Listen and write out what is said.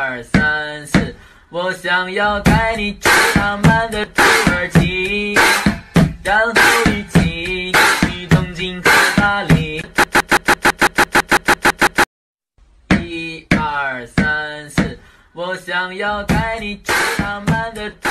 二三四，我想要带你去浪漫的土耳其，然后一起去东京和巴黎。一二三四，我想要带你去浪漫的土